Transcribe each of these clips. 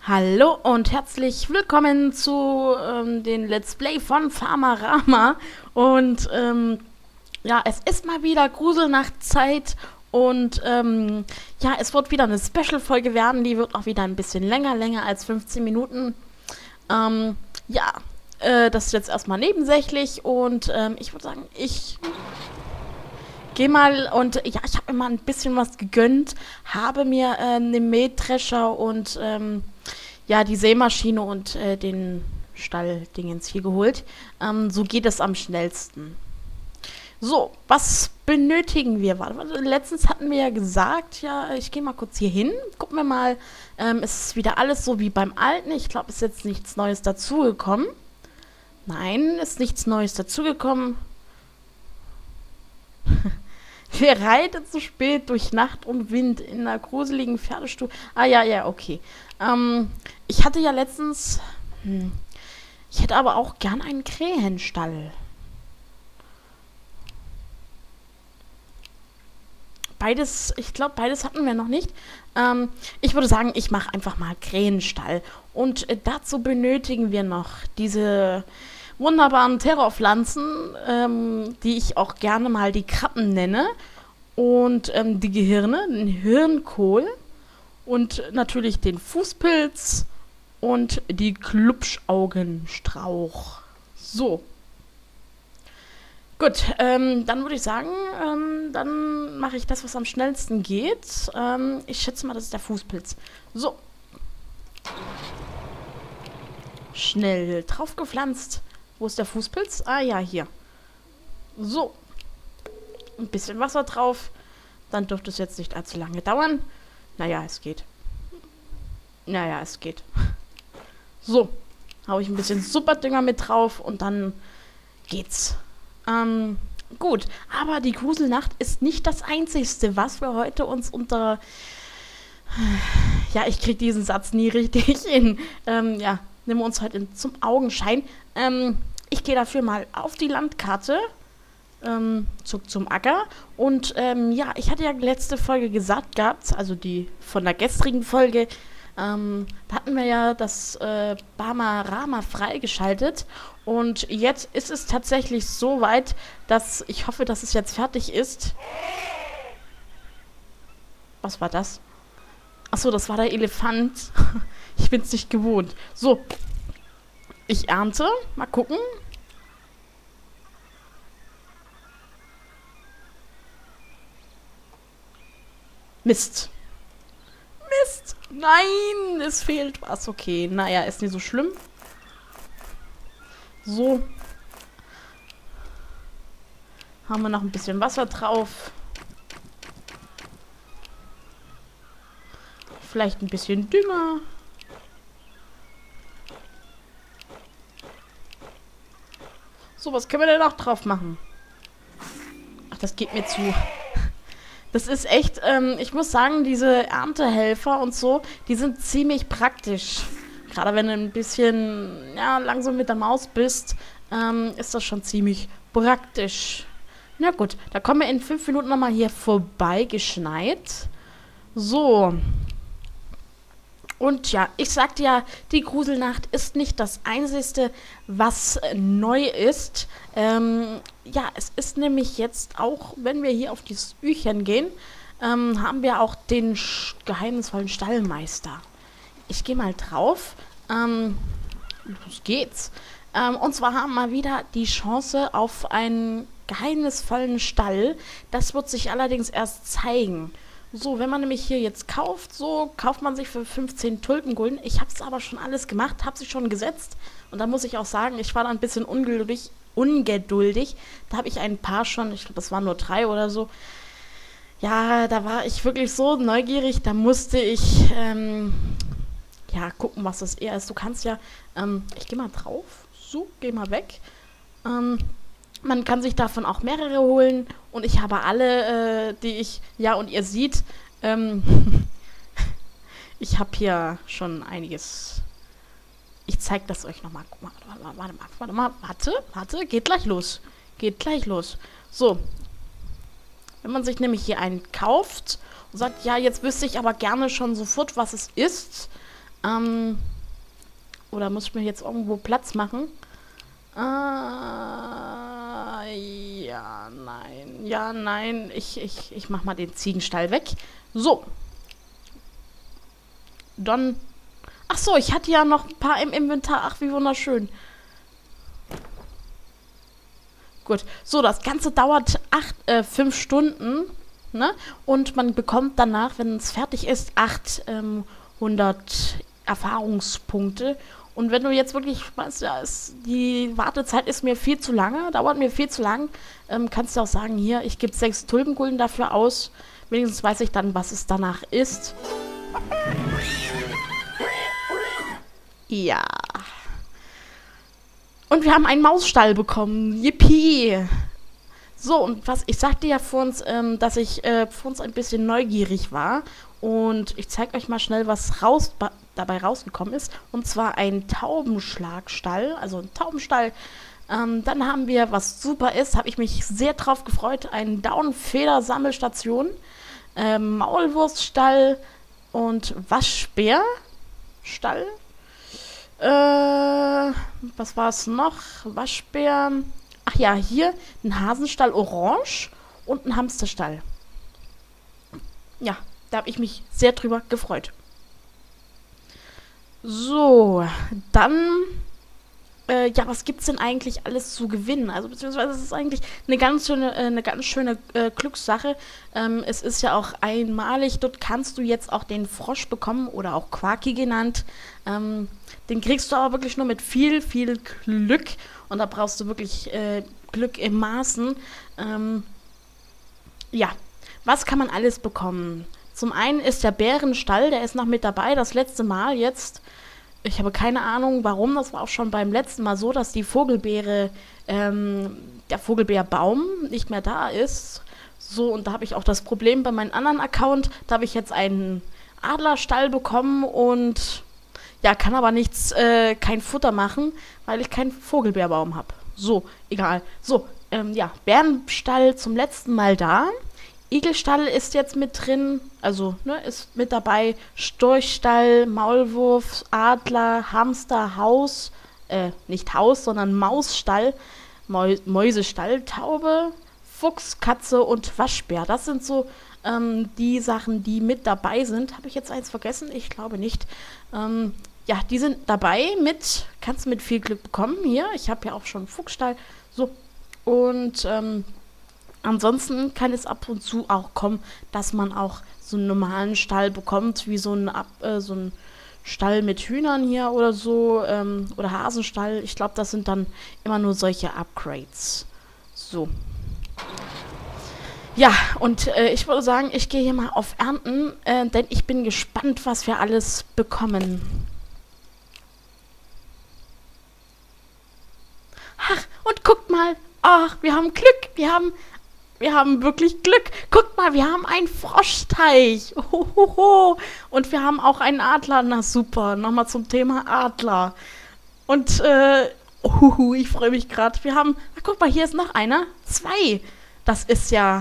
Hallo und herzlich willkommen zu den Let's Play von Farmerama. Und ja, es ist mal wieder Gruselnachtzeit und ja, es wird wieder eine Special-Folge werden. Die wird auch wieder ein bisschen länger als 15 Minuten. Ja, das ist jetzt erstmal nebensächlich und ich würde sagen, ich gehe mal und ja, ich habe mir mal ein bisschen was gegönnt, habe mir eine Mähdrescher und ja, die Sämaschine und den Stalldingens hier geholt. So geht es am schnellsten. So, was benötigen wir? Warte, letztens hatten wir ja gesagt, ja, ich gehe mal kurz hier hin. Gucken wir mal, ist wieder alles so wie beim Alten. Ich glaube, ist jetzt nichts Neues dazugekommen. Nein, ist nichts Neues dazugekommen. Wer reitet so spät durch Nacht und Wind in einer gruseligen Pferdestube? Ah, ja, okay. Ich hatte ja letztens... ich hätte aber auch gern einen Krähenstall. Beides, ich glaube, beides hatten wir noch nicht. Ich würde sagen, ich mache einfach mal Krähenstall. Und dazu benötigen wir noch diese wunderbaren Terrorpflanzen, die ich auch gerne mal die Krabben nenne. Und die Gehirne, den Hirnkohl und natürlich den Fußpilz und die Klubschaugenstrauch. So. Gut, dann würde ich sagen, dann mache ich das, was am schnellsten geht. Ich schätze mal, das ist der Fußpilz. So. Schnell draufgepflanzt. Wo ist der Fußpilz? Ah ja, hier. So. Ein bisschen Wasser drauf. Dann dürfte es jetzt nicht allzu lange dauern. Naja, es geht. Naja, es geht. So. Habe ich ein bisschen Superdünger mit drauf und dann geht's. Gut. Aber die Gruselnacht ist nicht das Einzigste, was wir heute uns unter... Ja, ich kriege diesen Satz nie richtig hin. Ja, nehmen wir uns heute zum Augenschein. Ich gehe dafür mal auf die Landkarte. Zum Acker. Und ja, ich hatte ja letzte Folge gesagt gehabt, also die von der gestrigen Folge, da hatten wir ja das Farmerama freigeschaltet. Und jetzt ist es tatsächlich so weit, dass ich hoffe, dass es jetzt fertig ist. Was war das? Achso, das war der Elefant. Ich bin es nicht gewohnt. So. Ich ernte. Mal gucken. Mist. Mist. Nein, es fehlt was. Okay, naja, ist nicht so schlimm. So. Haben wir noch ein bisschen Wasser drauf. Vielleicht ein bisschen Dünger. So, was können wir denn noch drauf machen? Ach, das geht mir zu. Das ist echt, ich muss sagen, diese Erntehelfer und so, die sind ziemlich praktisch. Gerade wenn du ein bisschen, ja, langsam mit der Maus bist, ist das schon ziemlich praktisch. Na gut, da kommen wir in 5 Minuten nochmal hier vorbei geschneit. So. Und ja, ich sagte ja, die Gruselnacht ist nicht das Einzige, was neu ist. Ja, es ist nämlich jetzt auch, wenn wir hier auf dieses Üchen gehen, haben wir auch den geheimnisvollen Stallmeister. Ich gehe mal drauf. Los geht's. Und zwar haben wir wieder die Chance auf einen geheimnisvollen Stall. Das wird sich allerdings erst zeigen. So, wenn man nämlich hier jetzt kauft, so kauft man sich für 15 Tulpengulden. Ich habe es aber schon alles gemacht, habe sie schon gesetzt. Und da muss ich auch sagen, ich war da ein bisschen ungeduldig. Da habe ich ein paar schon, ich glaube, das waren nur 3 oder so. Ja, da war ich wirklich so neugierig, da musste ich, ja, gucken, was das eher ist. Du kannst ja, ich gehe mal drauf, so, geh mal weg. Man kann sich davon auch mehrere holen und ich habe alle, die ich, ja, und ihr seht, ich habe hier schon einiges. Ich zeige das euch nochmal. Guck mal, warte, geht gleich los. Geht gleich los. So. Wenn man sich nämlich hier einen kauft und sagt, ja, jetzt wüsste ich aber gerne schon sofort, was es ist, Oder muss ich mir jetzt irgendwo Platz machen? Ja, nein. Ja, nein. Ich mach mal den Ziegenstall weg. So. Dann. Ach so, ich hatte ja noch ein paar im Inventar. Ach, wie wunderschön. Gut. So, das Ganze dauert 5 Stunden. Ne? Und man bekommt danach, wenn es fertig ist, 800 Erfahrungspunkte. Und wenn du jetzt wirklich weißt, ja, die Wartezeit ist mir viel zu lange, dauert mir viel zu lang, kannst du auch sagen, hier, ich gebe 6 Tulpengulden dafür aus. Wenigstens weiß ich dann, was es danach ist. Ja. Und wir haben einen Mausstall bekommen. Yippie! So, und ich sagte ja vor uns, dass ich vor uns ein bisschen neugierig war. Und ich zeige euch mal schnell, was dabei rausgekommen ist. Und zwar ein Taubenschlagstall, also ein Taubenstall. Dann haben wir, was super ist, habe ich mich sehr drauf gefreut, eine Daunenfeder-Sammelstation, Maulwurfsstall und Waschbärstall. Was war es noch? Waschbär. Ach ja, hier ein Hasenstall orange und ein Hamsterstall. Ja, da habe ich mich sehr drüber gefreut. So, dann, ja, was gibt's denn eigentlich alles zu gewinnen? Also, beziehungsweise es ist eigentlich eine ganz schöne Glückssache. Es ist ja auch einmalig, dort kannst du jetzt auch den Frosch bekommen oder auch Quaki genannt. Den kriegst du aber wirklich nur mit viel, viel Glück. Und da brauchst du wirklich Glück im Maßen. Ja, was kann man alles bekommen? Zum einen ist der Bärenstall, der ist noch mit dabei, das letzte Mal jetzt. Ich habe keine Ahnung, warum. Das war auch schon beim letzten Mal so, dass die Vogelbeere, der Vogelbeerbaum nicht mehr da ist. So, und da habe ich auch das Problem bei meinem anderen Account. Da habe ich jetzt einen Adlerstall bekommen und ja, kann aber nichts, kein Futter machen, weil ich keinen Vogelbeerbaum habe. So, egal. So, ja, Bärenstall zum letzten Mal da. Igelstall ist jetzt mit drin, also ne, ist mit dabei. Storchstall, Maulwurf, Adler, Hamster, Haus, nicht Haus, sondern Mausstall, Mäusestall, Taube, Fuchs, Katze und Waschbär. Das sind so die Sachen, die mit dabei sind. Habe ich jetzt eins vergessen? Ich glaube nicht. Ja, die sind dabei kannst du mit viel Glück bekommen. Hier, ich habe ja auch schon einen Fuchsstall. So, und ansonsten kann es ab und zu auch kommen, dass man auch so einen normalen Stall bekommt, wie so ein Stall mit Hühnern hier oder so, oder Hasenstall. Ich glaube, das sind dann immer nur solche Upgrades. So. Ja, und ich würde sagen, ich gehe hier mal auf Ernten, denn ich bin gespannt, was wir alles bekommen. Ach, und guckt mal. Ach, wir haben Glück. Wir haben wirklich Glück. Guckt mal, wir haben einen Froschteich. Ohoho. Und wir haben auch einen Adler. Na super, nochmal zum Thema Adler. Und, ich freue mich gerade. Wir haben, guck mal, hier ist noch einer. 2. Das ist ja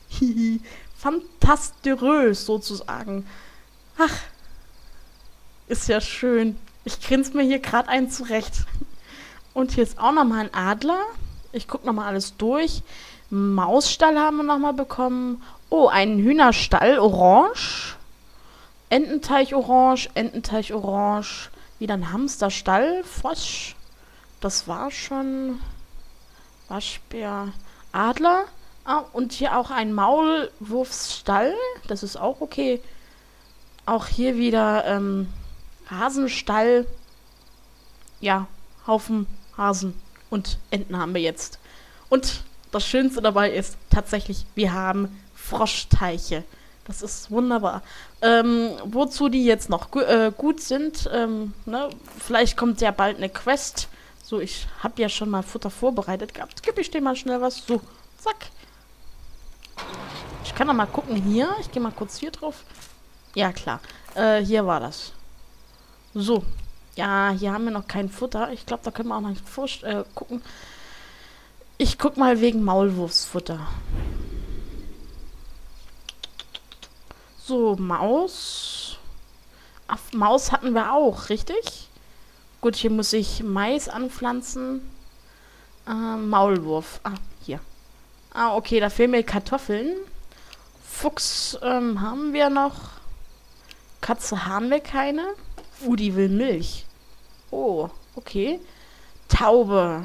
fantastisch sozusagen. Ach, ist ja schön. Ich grinse mir hier gerade einen zurecht. Und hier ist auch nochmal ein Adler. Ich gucke nochmal alles durch. Mausstall haben wir nochmal bekommen. Oh, einen Hühnerstall, orange. Ententeich orange, Ententeich orange. Wieder ein Hamsterstall, Frosch. Das war schon. Waschbär, Adler. Ah, und hier auch ein Maulwurfsstall. Das ist auch okay. Auch hier wieder Hasenstall. Ja, Haufen Hasen und Enten haben wir jetzt. Und das Schönste dabei ist tatsächlich, wir haben Froschteiche. Das ist wunderbar. Wozu die jetzt noch gut sind, ne? Vielleicht kommt ja bald eine Quest. So, ich habe ja schon mal Futter vorbereitet gehabt. Gib ich dir mal schnell was. So, zack. Ich kann noch mal gucken hier. Ich gehe mal kurz hier drauf. Ja, klar. Hier war das. So. Ja, hier haben wir noch kein Futter. Ich glaube, da können wir auch noch gucken. Ich guck mal wegen Maulwurfsfutter. So, Maus. Maus hatten wir auch, richtig? Gut, hier muss ich Mais anpflanzen. Maulwurf. Ah, hier. Ah, okay, da fehlen mir Kartoffeln. Fuchs haben wir noch. Katze haben wir keine. Die will Milch. Oh, okay. Taube.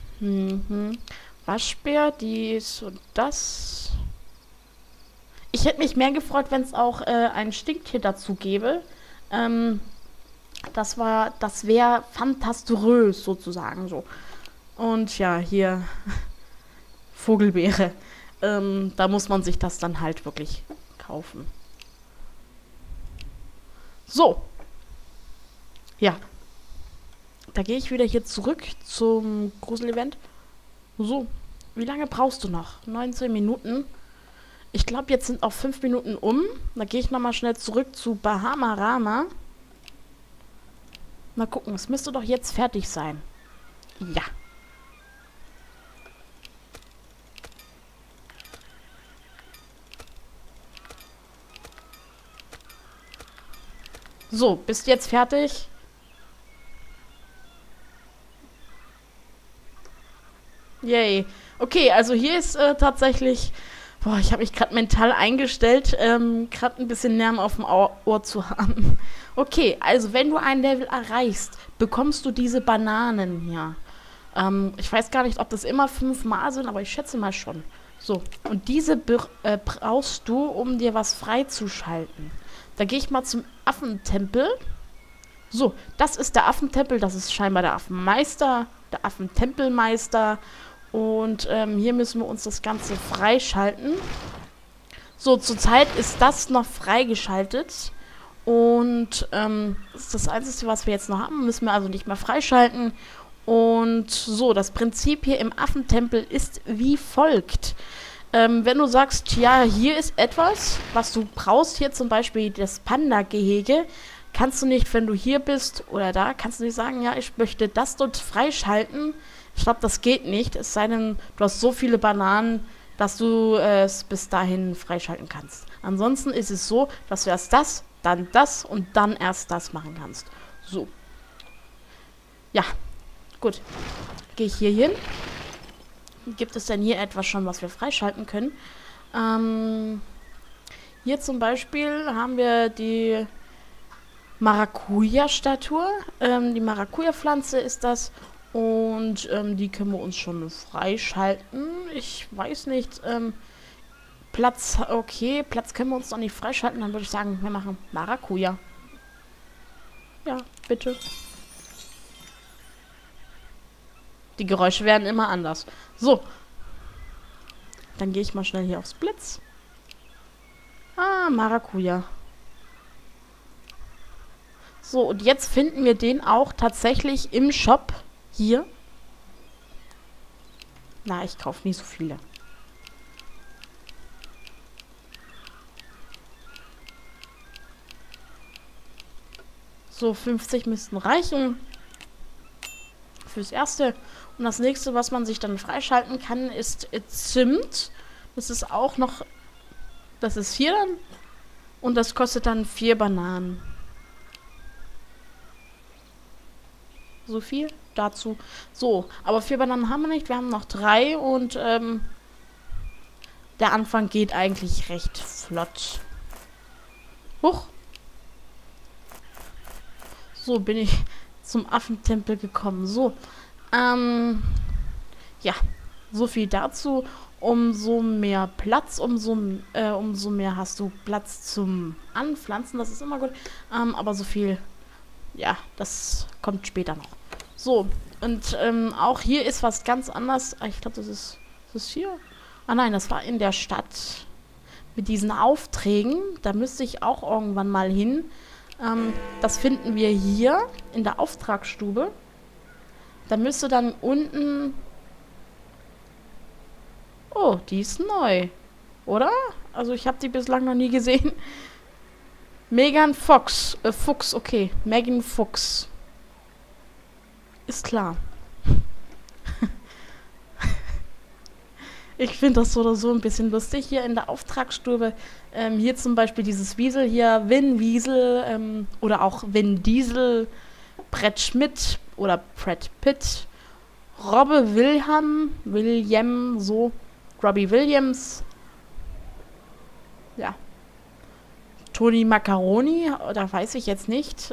Waschbär, dies und das. Ich hätte mich mehr gefreut, wenn es auch ein Stinktier dazu gäbe. Das wäre fantasturös sozusagen so. Und ja, hier Vogelbeere. Da muss man sich das dann halt wirklich kaufen. So. Ja. Da gehe ich wieder hier zurück zum Grusel-Event. So. Wie lange brauchst du noch? 19 Minuten. Ich glaube, jetzt sind auch 5 Minuten um. Da gehe ich nochmal schnell zurück zu Bahamarama. Mal gucken, es müsste doch jetzt fertig sein. Ja. So, bist jetzt fertig? Yay. Okay, also hier ist tatsächlich... Boah, ich habe mich gerade mental eingestellt, gerade ein bisschen Lärm auf dem Ohr zu haben. Okay, also wenn du ein Level erreichst, bekommst du diese Bananen hier. Ich weiß gar nicht, ob das immer 5 Mal sind, aber ich schätze mal schon. So, und diese brauchst du, um dir was freizuschalten. Da gehe ich mal zum Affentempel. So, das ist der Affentempel, das ist scheinbar der Affenmeister, der Affentempelmeister. Und hier müssen wir uns das Ganze freischalten. So, zurzeit ist das noch freigeschaltet. Und das ist das Einzige, was wir jetzt noch haben. Müssen wir also nicht mehr freischalten. Und so, das Prinzip hier im Affentempel ist wie folgt. Wenn du sagst, ja, hier ist etwas, was du brauchst, hier zum Beispiel das Panda-Gehege, kannst du nicht, wenn du hier bist oder da, kannst du nicht sagen, ja, ich möchte das dort freischalten. Ich glaube, das geht nicht, es sei denn, du hast so viele Bananen, dass du es bis dahin freischalten kannst. Ansonsten ist es so, dass du erst das, dann das und dann erst das machen kannst. So. Ja, gut. Gehe ich hier hin. Gibt es denn hier etwas schon, was wir freischalten können? Hier zum Beispiel haben wir die Maracuja-Statue. Die Maracuja-Pflanze ist das. Und die können wir uns schon freischalten. Ich weiß nicht. Platz, okay. Platz können wir uns noch nicht freischalten. Dann würde ich sagen, wir machen Maracuja. Ja, bitte. Die Geräusche werden immer anders. So. Dann gehe ich mal schnell hier aufs Blitz. Ah, Maracuja. So, und jetzt finden wir den auch tatsächlich im Shop. Hier. Na, ich kaufe nie so viele. So, 50 müssten reichen. Fürs Erste. Und das nächste, was man sich dann freischalten kann, ist Zimt. Das ist auch noch... Das ist hier dann. Und das kostet dann 4 Bananen. So viel dazu. So, aber 4 Bananen haben wir nicht. Wir haben noch 3 und der Anfang geht eigentlich recht flott. Huch. So, bin ich zum Affentempel gekommen. So, ja, so viel dazu. Umso mehr Platz, umso mehr hast du Platz zum Anpflanzen. Das ist immer gut. Aber so viel, ja, das kommt später noch. So, und auch hier ist was ganz anderes. Ich glaube, das ist hier. Ah nein, das war in der Stadt. Mit diesen Aufträgen. Da müsste ich auch irgendwann mal hin. Das finden wir hier in der Auftragsstube. Da müsste dann unten... Oh, die ist neu. Oder? Also ich habe die bislang noch nie gesehen. Megan Fox. Fuchs, okay. Megan Fuchs. Ist klar. Ich finde das so oder so ein bisschen lustig hier in der Auftragsstube. Hier zum Beispiel dieses Wiesel hier, Vin Wiesel oder auch Vin Diesel, Brett Schmidt oder Brad Pitt, Robbe William, so, Robbie Williams, ja, Toni Macaroni, da weiß ich jetzt nicht,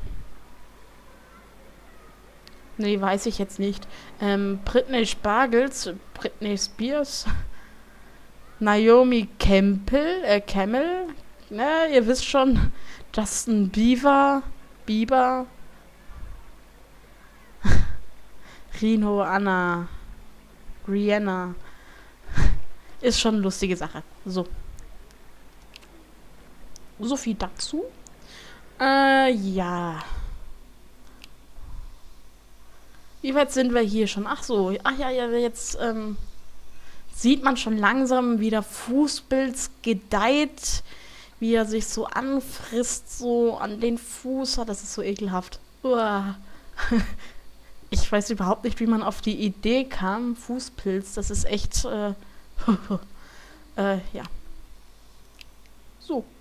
nee, weiß ich jetzt nicht, Britney Spargels, Britney Spears, Naomi Campbell, ne, ihr wisst schon, Justin Bieber, Rihanna, ist schon eine lustige Sache. So. So viel dazu. Ja. Wie weit sind wir hier schon? Ach so, ach ja, jetzt sieht man schon langsam, wie der Fußpilz gedeiht, wie er sich so anfrisst, so an den Fuß. Das ist so ekelhaft. Uah. Ich weiß überhaupt nicht, wie man auf die Idee kam. Fußpilz, das ist echt, ja. So.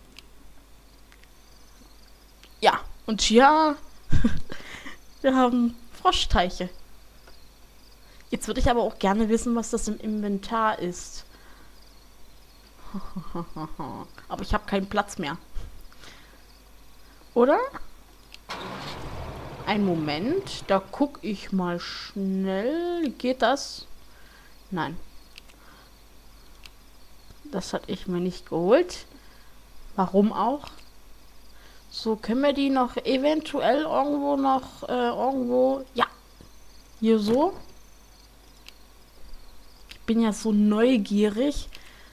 Ja, und hier, wir haben Froschteiche. Jetzt würde ich aber auch gerne wissen, was das im Inventar ist. Aber ich habe keinen Platz mehr. Oder? Ein Moment, da gucke ich mal schnell. Geht das? Nein. Das hatte ich mir nicht geholt. Warum auch? So, können wir die noch eventuell irgendwo... Ja. Hier so. Ich bin ja so neugierig.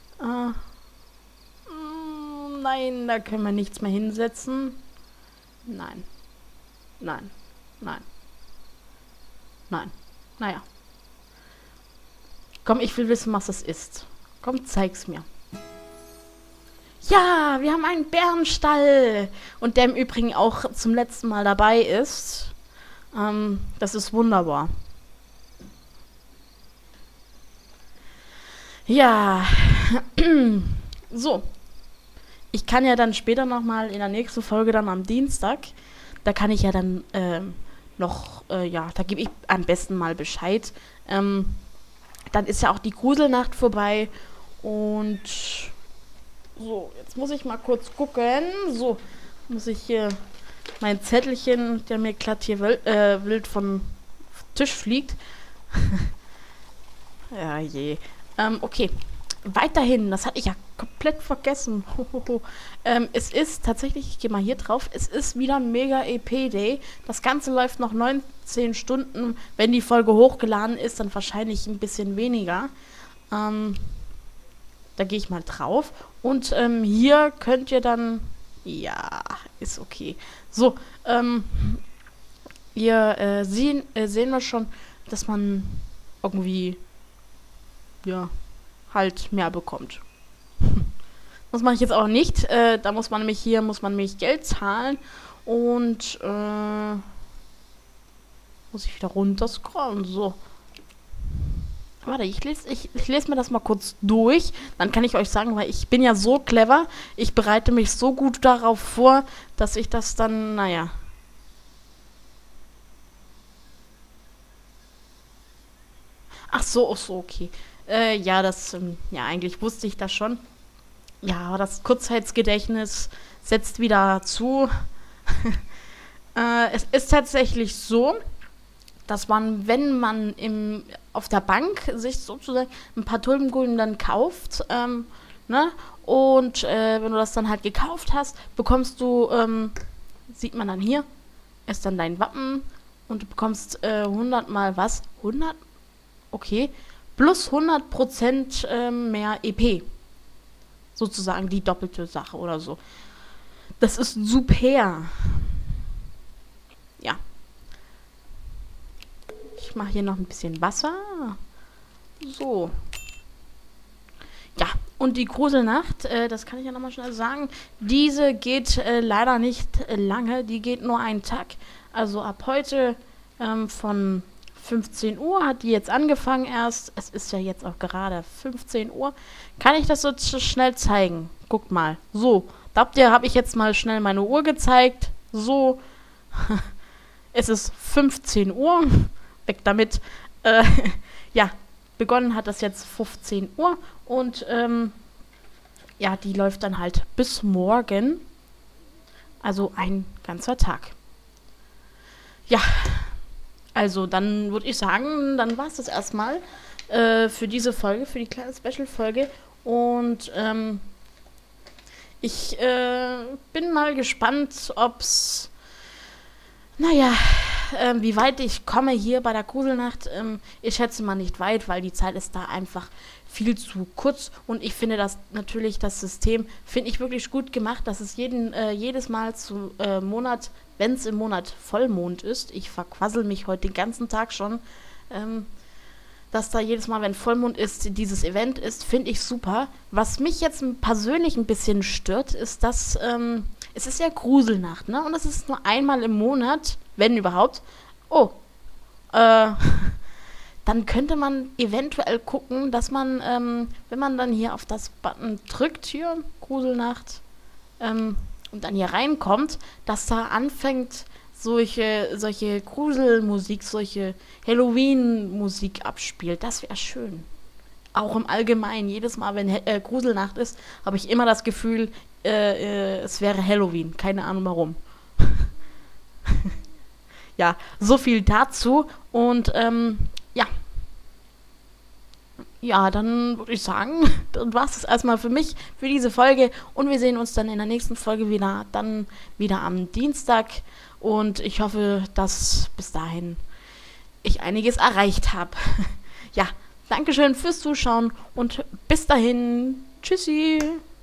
Nein, da können wir nichts mehr hinsetzen. Nein. Naja. Komm, ich will wissen, was das ist. Komm, zeig's mir. Ja, wir haben einen Bärenstall. Und der im Übrigen auch zum letzten Mal dabei ist. Das ist wunderbar. Ja. So. Ich kann ja dann später nochmal in der nächsten Folge dann am Dienstag, da kann ich ja dann ja, da gebe ich am besten mal Bescheid. Dann ist ja auch die Gruselnacht vorbei und so, jetzt muss ich mal kurz gucken. So, muss ich hier mein Zettelchen, der mir glatt hier wild vom Tisch fliegt. Ja, je. Okay. Weiterhin, das hatte ich ja komplett vergessen. Es ist tatsächlich, ich gehe mal hier drauf, es ist wieder Mega EP Day. Das Ganze läuft noch 19 Stunden. Wenn die Folge hochgeladen ist, dann wahrscheinlich ein bisschen weniger. Da gehe ich mal drauf. Und hier könnt ihr dann... Ja, ist okay. So, hier sehen wir schon, dass man irgendwie... Ja... halt mehr bekommt. Das mache ich jetzt auch nicht. Da muss man nämlich Geld zahlen und muss ich wieder runter scrollen. So. Warte, ich lese mir das mal kurz durch. Dann kann ich euch sagen, weil ich bin ja so clever. Ich bereite mich so gut darauf vor, dass ich das dann, naja. Ach so, okay. Ja, ja, eigentlich wusste ich das schon. Ja, aber das Kurzzeitgedächtnis setzt wieder zu. Es ist tatsächlich so, dass man, wenn man auf der Bank sich sozusagen ein paar Tulpengulden dann kauft, ne, und wenn du das dann halt gekauft hast, bekommst du, sieht man dann hier, ist dann dein Wappen und du bekommst 100 mal was? 100? Okay. Plus 100% mehr EP. Sozusagen die doppelte Sache oder so. Das ist super. Ja. Ich mache hier noch ein bisschen Wasser. So. Ja, und die Gruselnacht, das kann ich ja nochmal schnell sagen, diese geht leider nicht lange. Die geht nur einen Tag. Also ab heute von 15 Uhr hat die jetzt angefangen erst. Es ist ja jetzt auch gerade 15 Uhr. Kann ich das so schnell zeigen? Guckt mal. So, glaubt ihr, habe ich jetzt mal schnell meine Uhr gezeigt. So, es ist 15 Uhr. Weg damit. Ja, begonnen hat das jetzt 15 Uhr. Und, ja, die läuft dann halt bis morgen. Also ein ganzer Tag. Ja, also dann würde ich sagen, dann war es das erstmal für diese Folge, für die kleine Special-Folge. Und ich bin mal gespannt, ob's, naja, wie weit ich komme hier bei der Gruselnacht. Ich schätze mal nicht weit, weil die Zeit ist da einfach viel zu kurz. Und ich finde das natürlich, das System, finde ich wirklich gut gemacht, dass es jedes Mal zu Monat, wenn es im Monat Vollmond ist, ich verquassel mich heute den ganzen Tag schon, dass da jedes Mal, wenn Vollmond ist, dieses Event ist, finde ich super. Was mich jetzt persönlich ein bisschen stört, ist, dass es ist ja Gruselnacht, ne? Und es ist nur einmal im Monat, wenn überhaupt. Oh, dann könnte man eventuell gucken, dass man, wenn man dann hier auf das Button drückt, hier, Gruselnacht, und dann hier reinkommt, dass da anfängt, solche Gruselmusik, solche Halloween-Musik abspielt. Das wäre schön. Auch im Allgemeinen, jedes Mal, wenn Gruselnacht ist, habe ich immer das Gefühl, es wäre Halloween. Keine Ahnung warum. Ja, so viel dazu. Und ja. Ja, dann würde ich sagen, dann war es erstmal für mich, für diese Folge. Und wir sehen uns dann in der nächsten Folge wieder am Dienstag. Und ich hoffe, dass bis dahin ich einiges erreicht habe. Ja, Dankeschön fürs Zuschauen und bis dahin. Tschüssi.